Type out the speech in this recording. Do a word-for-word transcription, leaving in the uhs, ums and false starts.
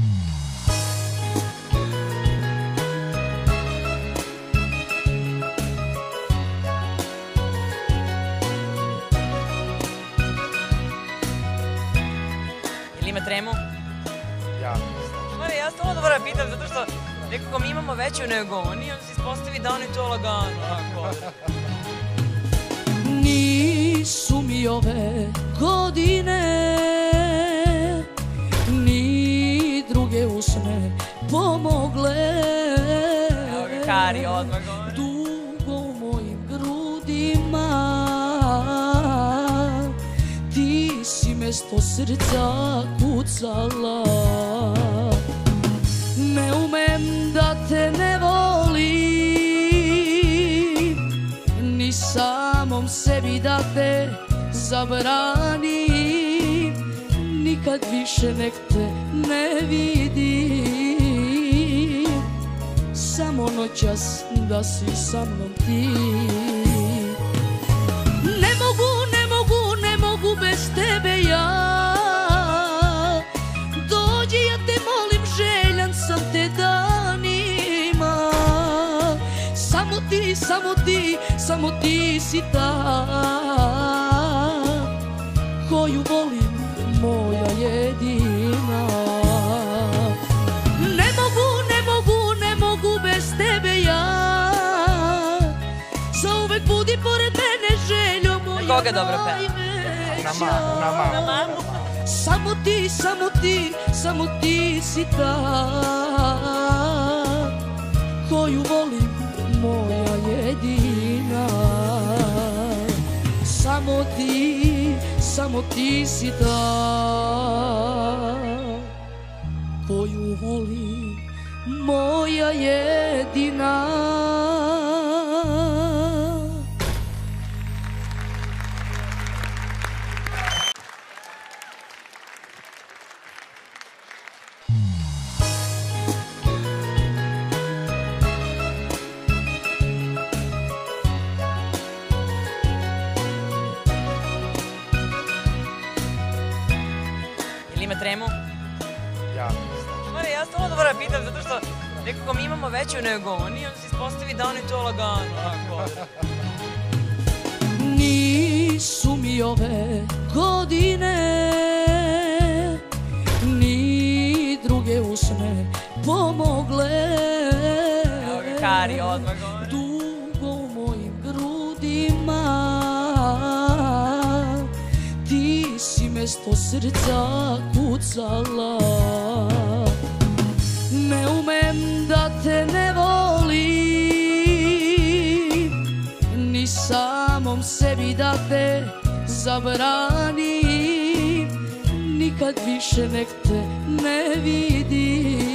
Ili ima tremu? Ja. Mare, ja stvarno dobro da pitam, zato što nekako mi imamo veću nego oni, onda se ispostavi da oni to lagano. Nisu mi ove godine ni druge usne pomogle. Evo ga Kari odmah govori. Dugo u mojim grudima ti si mesto srca kucala. Ne umem da te ne volim, ni samom sebi da te zabranim. Nikad više nek te ne vidim, samo noćas da si sa mnom ti. Ne mogu, ne mogu, ne mogu bez tebe ja. Dođi, ja te molim, željan sam te danima. Samo ti, samo ti, samo ti si ta koju volim, moja jedina. Ne mogu, ne mogu, ne mogu bez tebe ja. Zauvek budi pored mene, željo moja koga dobro peva? Na mamu, na mamu. Na mamu? Samo ti, samo ti, samo ti si ta koju volim, moja jedina. Samo ti, samo ti si ta koju volim, moja jedina. Ili ima tremu? Ja. Mare, ja stvarno dobro da pitam, zato što nekako mi imamo veću nego oni, onda se ispostavi da oni to lagano. Nisu mi ove godine ni druge usne pomogle. Evo ga Kari odmah govori. Dugo u mojim grudima ti si mesto srca kucala. Ne umem da te ne volim, ni samom sebi da te zabranim. Nikad više nek te ne vidim,